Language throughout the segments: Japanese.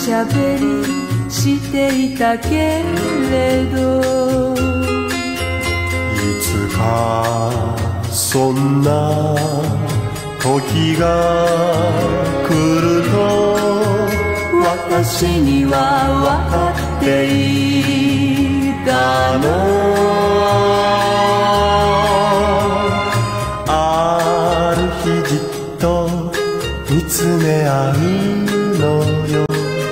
しゃべりしていたけれど、 いつかそんな時が来ると私には分かっていたの。 ある日じっと見つめ合うのよ。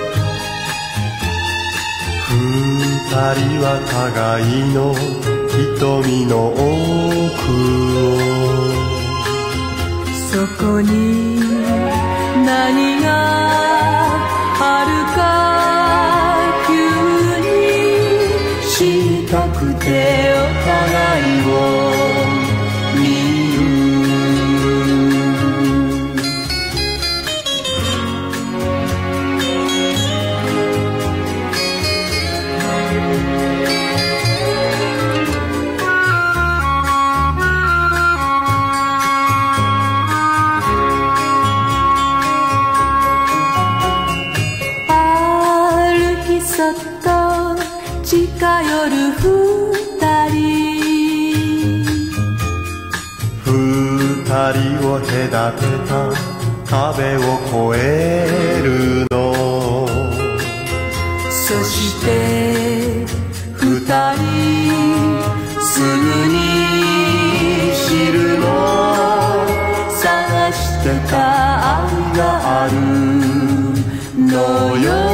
二人は互いの瞳の奥を、 そこに何があるか急に知りたくてお互いを見る。そっと近寄る二人、 二人を隔てた壁を越えるの。 そして二人すぐに知るの。探してた愛があるのよ。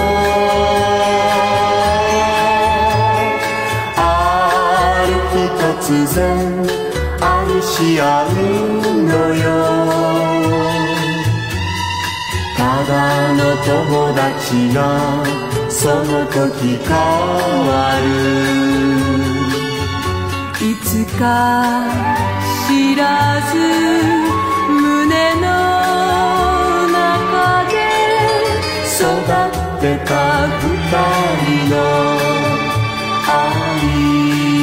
突然愛し合うのよ。ただの友達がその時変わる。いつか知らず胸の中で育ってた二人の愛。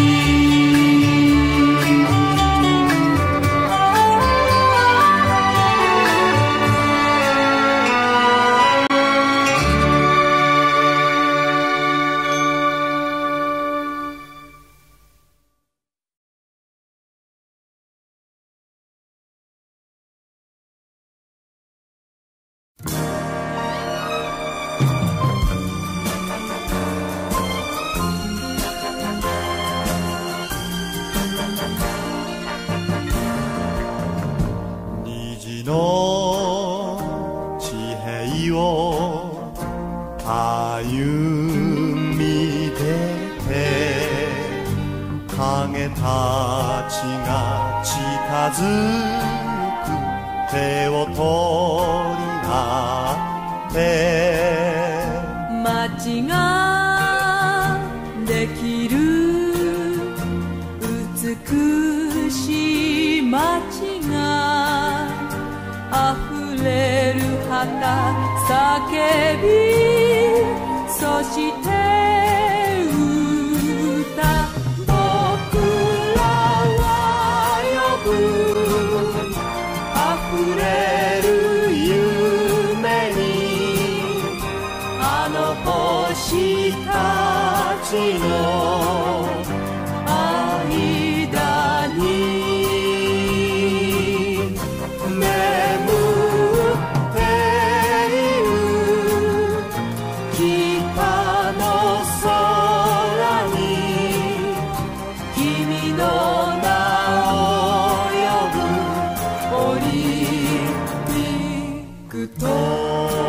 虹の地平を歩み出て、影たちが近づく手を取り合って、 街ができる美しい街が溢れる旗叫び、そして歌、僕らは呼ぶ溢れる夢に、あの星たちの間に眠っている北の空に、君の名を呼ぶオリンピックと。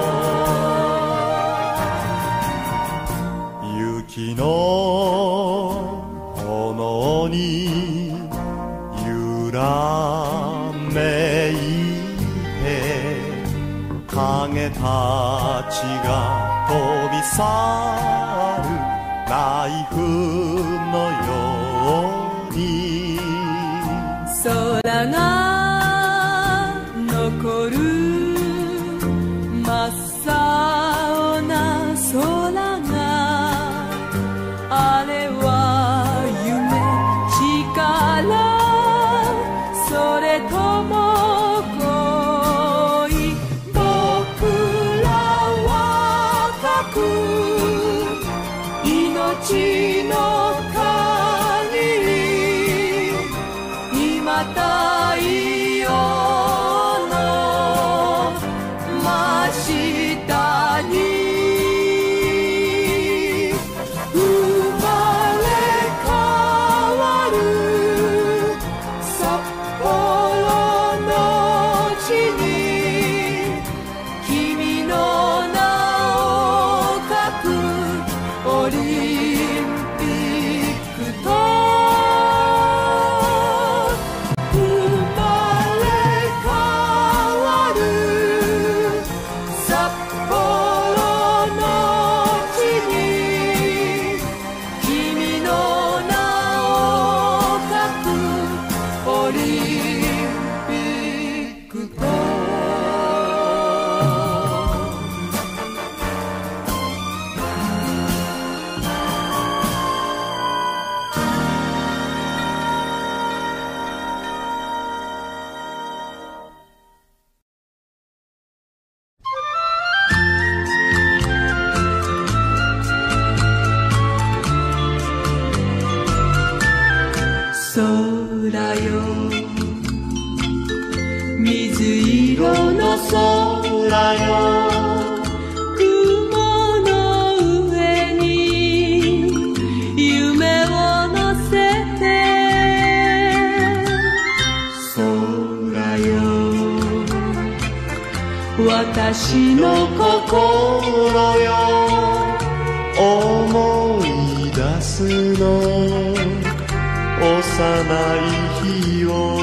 雪の炎に揺らめいて、影たちが飛び去るナイフのように、 空が残る真っ青な空が、あれは夢、力、それとも恋。僕らはく命の限り今太陽の真下に生まれ変わる札幌の地に君の名を書くオリンピックと生まれ変わる札幌の地に君の名を書くオリンピックと空よ水色の空よ雲の上に夢を乗せて空よ私の心よ思い出すの幼い日を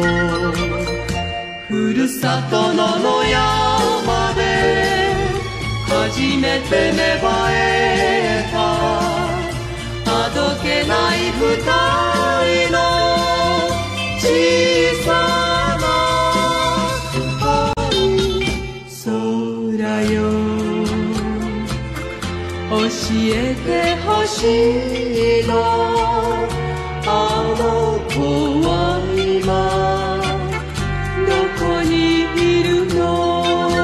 ふるさとの野山で初めて芽生えたあどけない二人の小さな空よ教えてほしいのあの子は今どこにいるの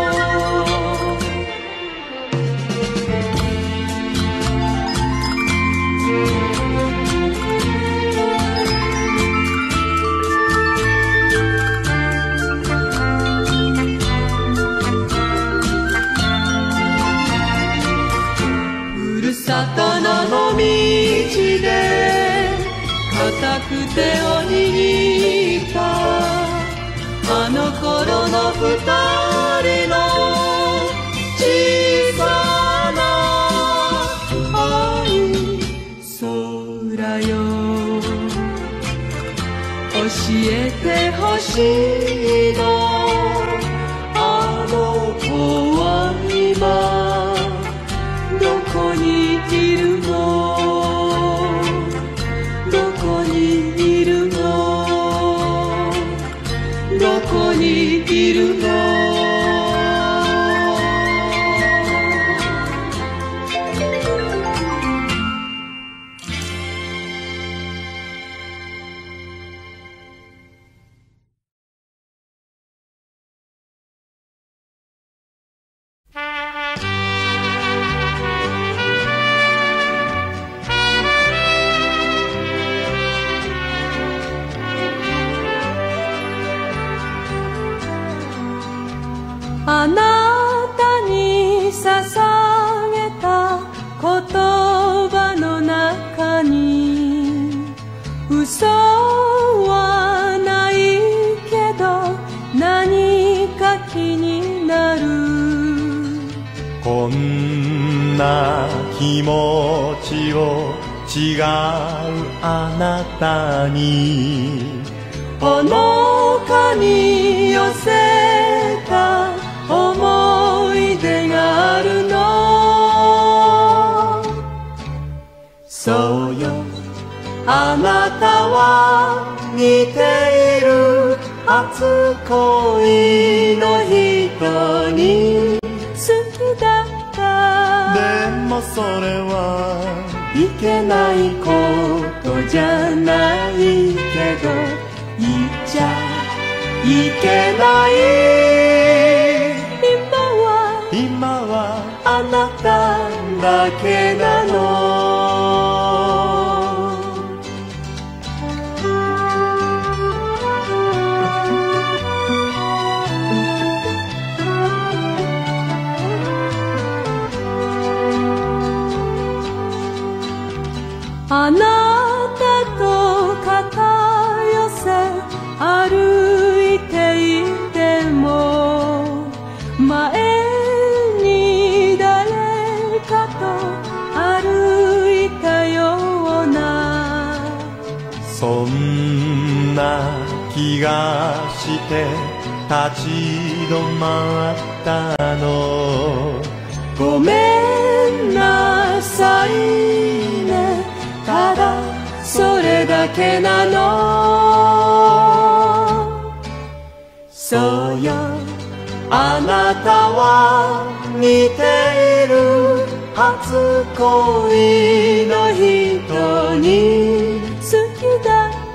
ふるさとの道で固く手を握ったあの頃の二人の小さな愛空よ教えてほしいのあの子は今どこにいるのどこにいるのどこにいるのあなたに捧げた言葉の中に嘘はないけど何か気になるこんな気持ちを違うあなたにほのかに寄せた思い出があるのそうよあなたは似ている初恋の人に好きだったでもそれはいけないことじゃないけど言っちゃいけない今はあなただけなの。あなたと肩寄せ歩いていても、前に誰かと歩いたような、 そんな気がして立ち止まったの。 ごめんなさいね、ただそれだけなの。そうよ、あなたは似ている初恋の人に好きだった。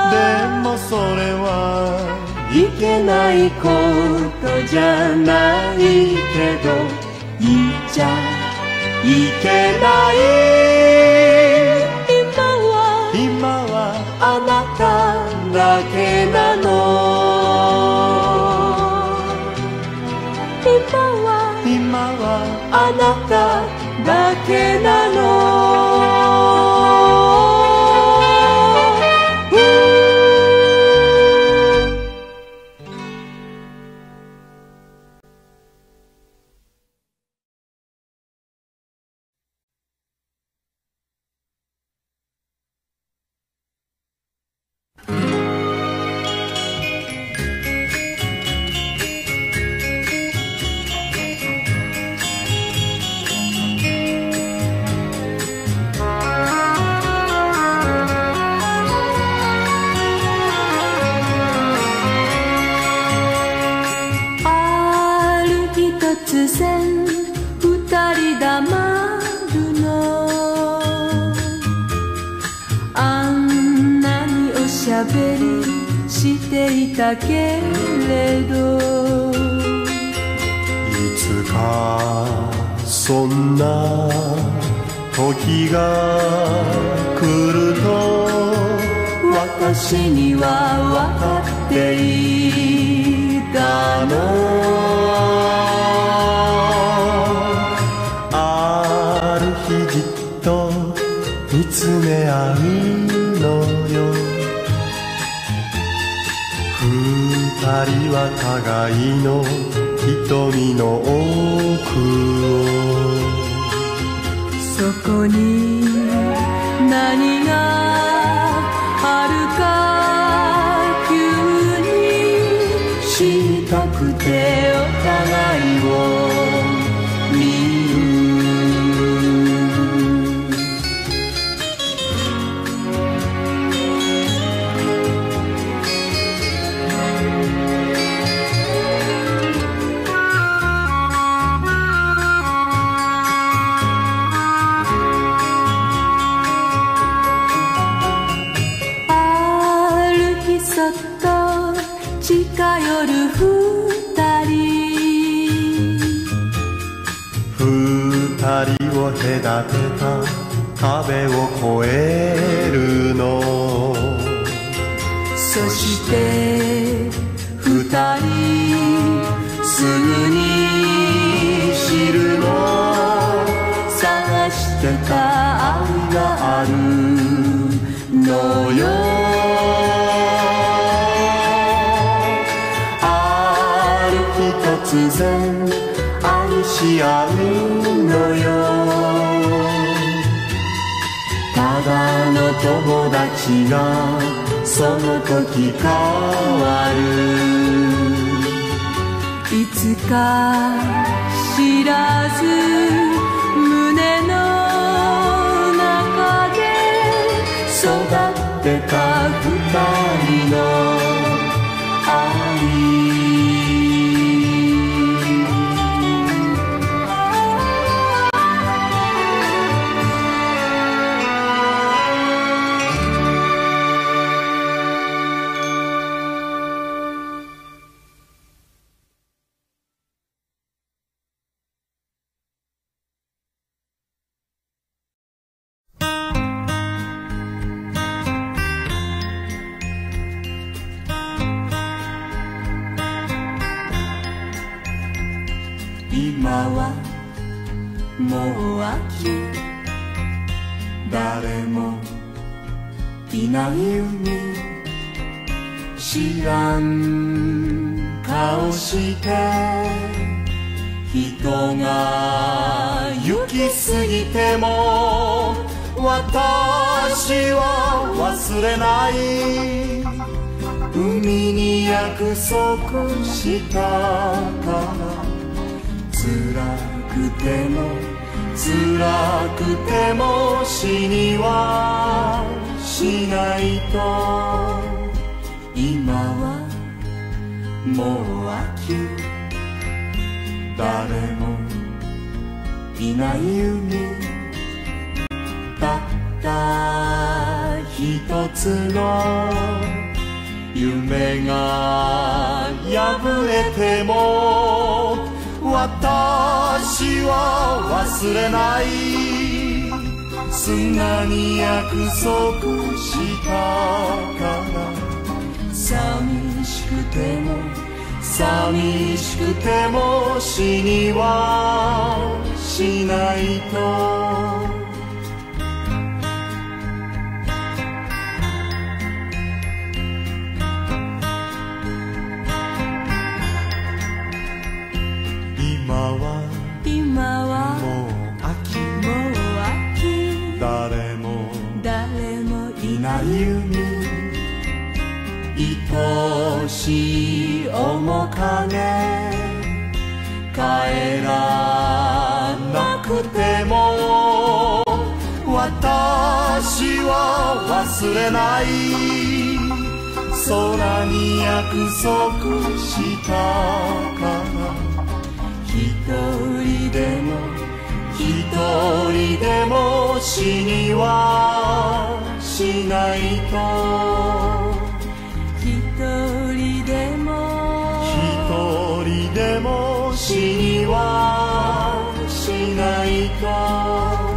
でもそれはいけないことじゃないけど、言っちゃいけない。今はあなただけなの。今はあなただけなの。突然二人だまるの、あんなにおしゃべりしていたけれど、 いつかそんな時が来ると私には分かっていたの。 ある日じっと見つめ合うのよ。二人は互いの瞳の奥を、 そこに何があるか急に知りたくてお互いを見る。そっと近寄る二人、 二人を隔てた壁を越えるの。 そして二人すぐに知るの、探してた愛があるのよ。突然愛し合うのよ。ただの友達がその時変わる。いつか知らず胸の中で育ってた二人の愛。 もう秋誰もいない海知らん顔して人が行き過ぎても私は忘れない海に約束したから辛くても辛くても死にはしないと今はもう秋誰もいない海たった一つの夢が破れても私は忘れない砂に約束したから寂しくても寂しくても死にはしないと今はもう秋誰もいない海愛しい面影帰らなくても私は忘れない空に約束したから一人でも死にはしないと一人でも死にはしないと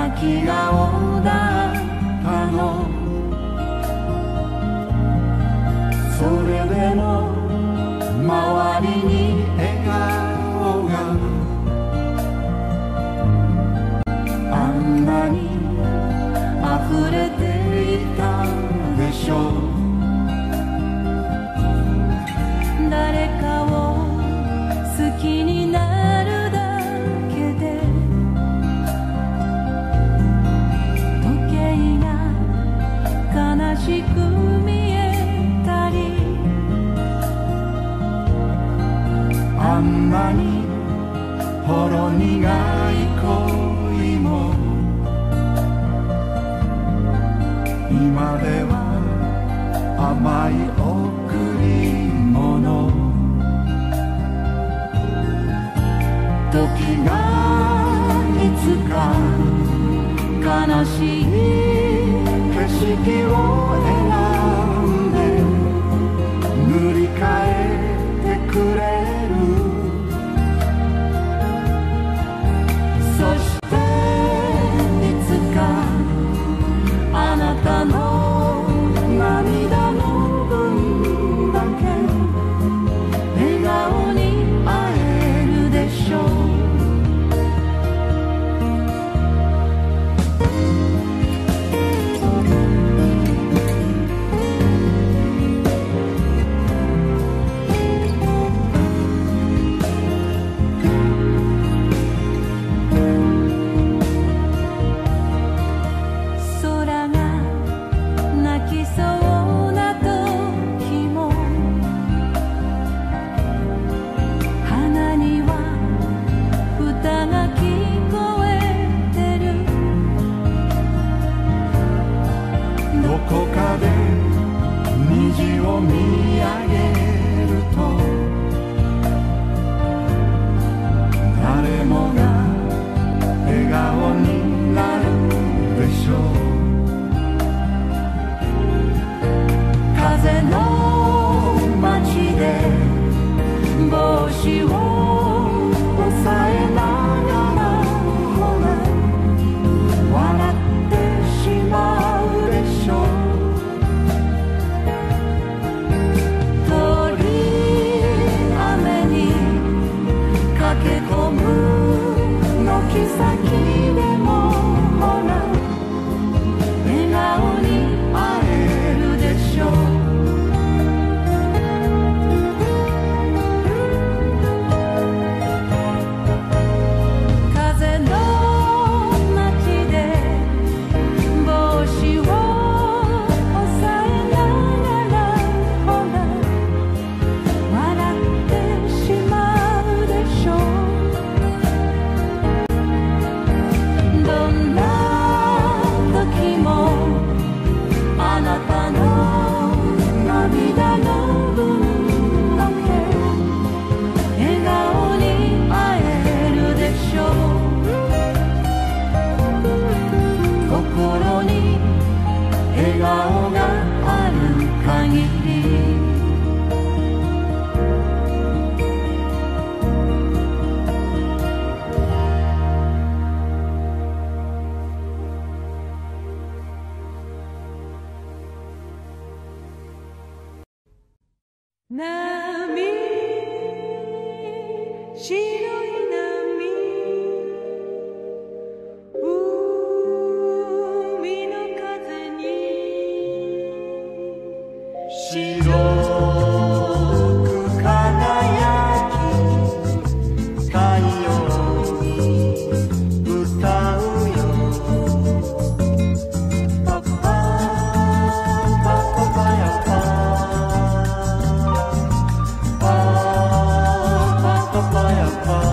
泣き顔だったの。それでも周りに笑顔があんなに溢れていたでしょう。誰かを好きになるだけで時計が悲しく見えたり、あんなにほろ苦い恋も今では甘い贈り物。時がいつか悲しい景色を選んで塗り替えてくれる。そしていつかあなたの涙の分だけ笑顔に会えるでしょう。 Papaya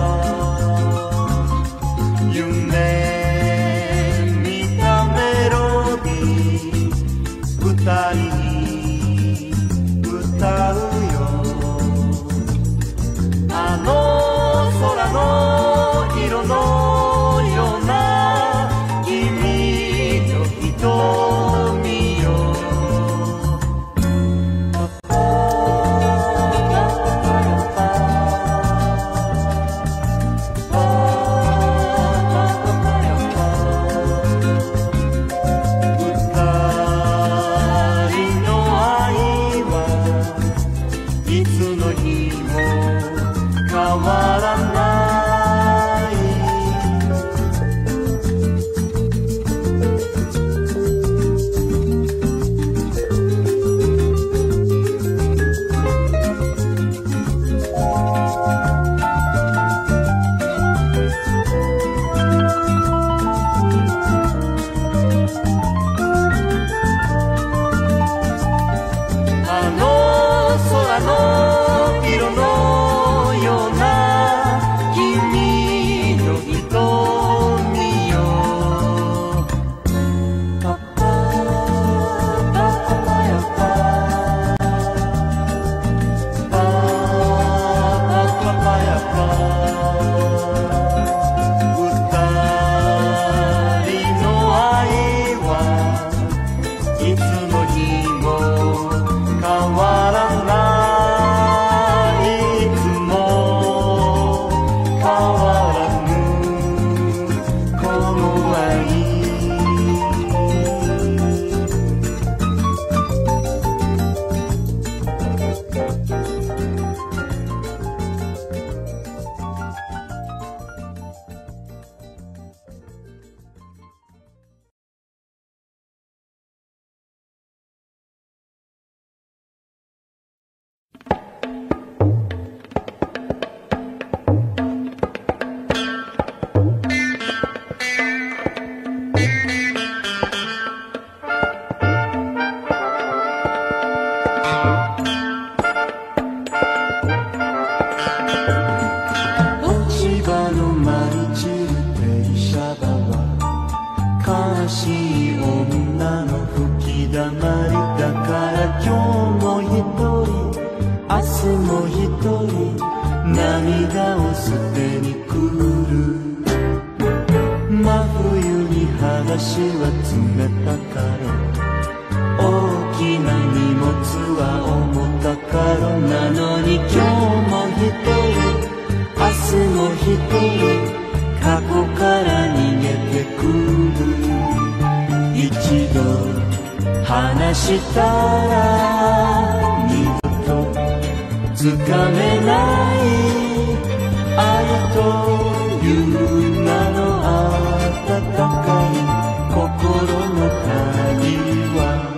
涙を捨てに来る。真冬に話は冷たかろ、大きな荷物は重たかろ。なのに今日も一人、明日も一人、過去から逃げてくる。一度話したら二度とつかめない愛という名の温かい心の鍵は、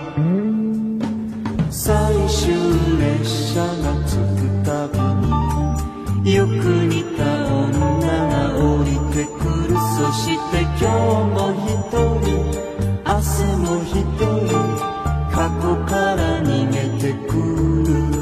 最終列車が着くたびによく似た女が降りてくる。そして今日も一人、明日も一人、過去から逃げてくる。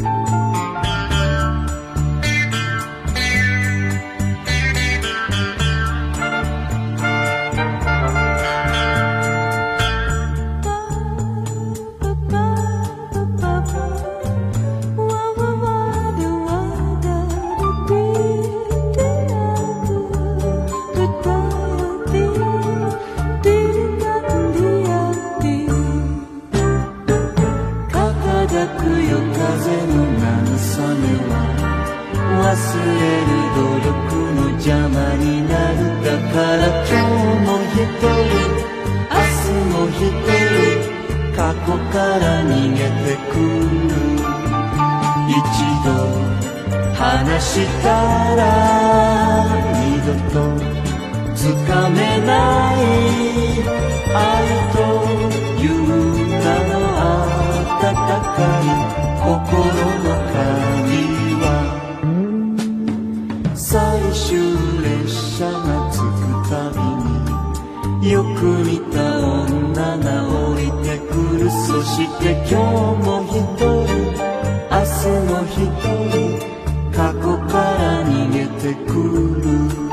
忘れる努力の邪魔になる。だから今日も一人、明日も一人、過去から逃げてくる。一度話したら二度とつかめない愛という名の温かい心の鍵は、最終列車が着くたびによく似た女が降りてくる。そして今日も一人、明日も一人、過去から逃げてくる。